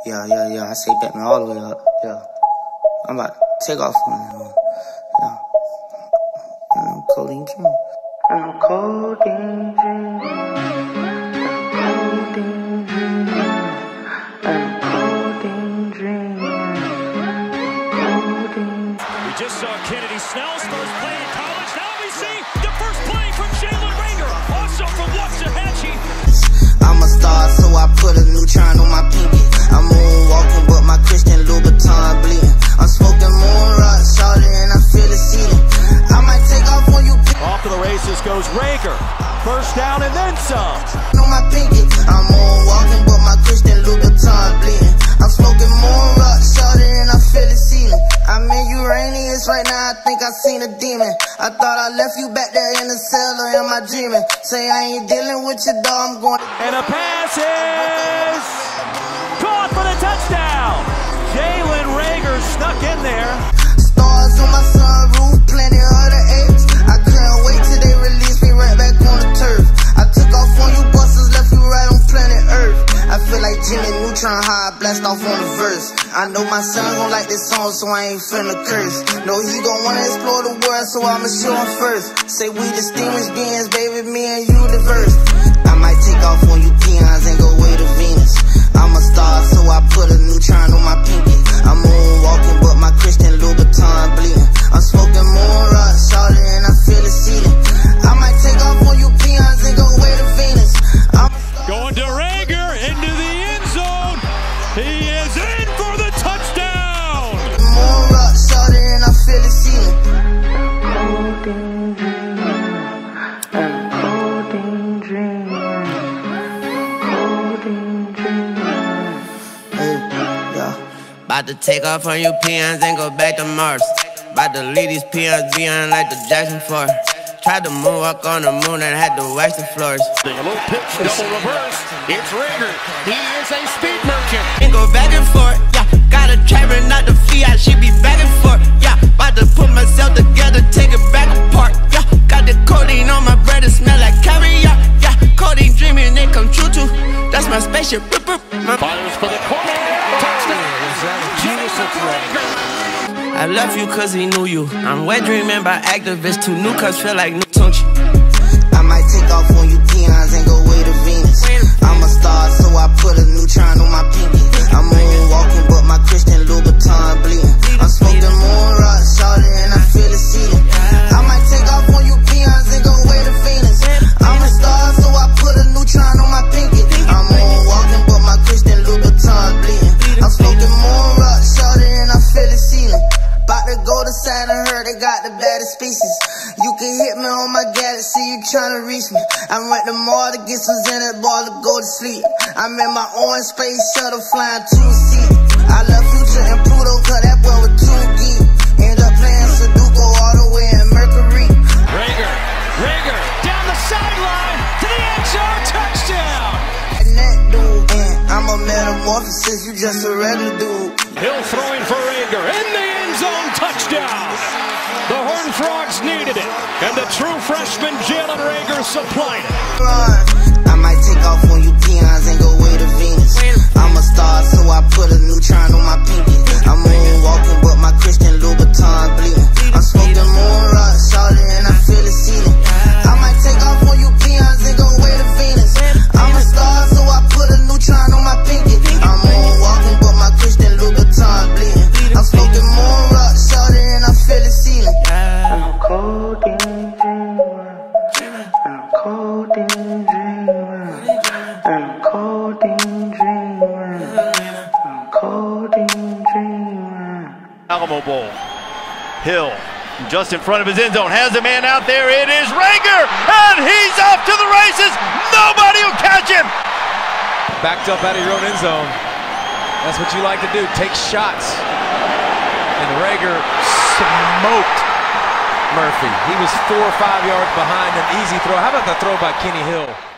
Yeah. I say Batman all the way up. Yeah. I'm about to take off on him. Yeah. And I'm codeine dreaming. And I'm codeine dreaming. We just saw Kennedy Snell's first play in college. Now we see the first play from Jalen Reagor, also from Waxahachie. I'm a star, so I put a neutron on my pinky. I'm moonwalking, but my Christian Louboutin bleeding. I'm smoking moon rock, shawty, and I feel it seeding. I might take off when you pick. Off to the races goes Reagor. First down and then some. On my pinky, I'm moonwalking, but my Christian Louboutin bleeding. I'm smoking moon rock, shawty, and I feel it seeding. I'm in Uranus right now, I think I seen a demon. I thought I left you back there in the cellar, am I dreaming? Say I ain't dealing with your dog, I'm going. And a pass is caught for the touchdown. Jalen Reagor snuck in there. Stars on my sunroof, plenty of the apes. I couldn't wait till they release me right back on the turf. I took off on you busters, left you right on planet Earth. I feel like Jimmy Neutron, how I blast off on the verse. I know my son gon' like this song, so I ain't finna curse. Know he gon' wanna explore the world, so I'ma show him first. Say we distinguished beings, baby, me and you diverse. I might take off on you peons and go way to Venus. I'm a star, so I put a neutron on my pinky. I'm moonwalking, but my Christian Louboutin bleeding. I'm smoking moon rock, shawty, and I feel it seeding. I might take off on you peons and go way to Venus. Going to Reagor into the end zone. He is in for the touchdown. Moon rock, shawty, and I feel it seeding. About to take off on you peons and go back to Mars. About to leave these peons beyond like the Jackson 4. Tried to moonwalk on the moon and had to wax the floors. A little pitch, double reverse. It's Reagor. He is a speed merchant. And go back and forth, yeah. Got a driver, not the Fiat, she be back and forth, yeah. About to put myself together, take it back apart, yeah. Got the codeine on my bread, it smell like caviar, yeah. Codeine dreaming, they come true too. That's my spaceship. Fires for the corner. Touchdown. I left you cause he knew you. I'm wet dreaming by activists too. New cuts feel like new Tunchi. I might take off on you peons and go way to Venus. I'm a star, so I put a neutron on my pinky. I'm moonwalking, but my Christian Louboutin bleeding. I'm smoking moon rock, shawty, and I feel it seeding. I might take off on you peons and go way to Venus. I'm a star, so I put a neutron on my pinky. I'm moonwalking, but my Christian Louboutin bleeding. I'm smoking moon rock, shawty, and I feel it seeding. About to go to Saturn, heard they got the baddest species. You can hit me on my galaxy, you tryna reach me. I went to Mars to get some Zenith ball to go to sleep. I'm in my own space shuttle flying 2-seat. I love Future and Pluto, cause that boy was too geek. End up playing Sudoku all the way in Mercury. Reagor, down the sideline to the end zone, touchdown. That dude, and I'm a metamorphosis, you just a regular dude. Hill throwing for Reagor in the end zone, touchdown. The Horned Frogs needed it, and the true freshman Jalen Reagor supplied it. I might take off on you peons and go way to Venus. I'm a star, so I put a neutron on my pinky. I'm moonwalking, but my Christian Louboutin bleeding. I'm smoking moon rock, shawty, and I feel it seeding. I might take off on you peons and go way to Venus. I'm a star, so I put a neutron on my pinky. I'm moonwalking, but my Christian Louboutin bleeding. I'm smoking moon rock, shawty, and I feel it seeding. I'm codeine dreamer. I'm codeine dreamer. I'm codeine dreamer. I'm codeine dreamer. Alamo Bowl. Hill just in front of his end zone, has a man out there. It is Reagor, and he's off to the races. Nobody will catch him. Backed up out of your own end zone. That's what you like to do, take shots. And Reagor smoked Murphy. He was 4 or 5 yards behind, an easy throw. How about the throw by Kenny Hill?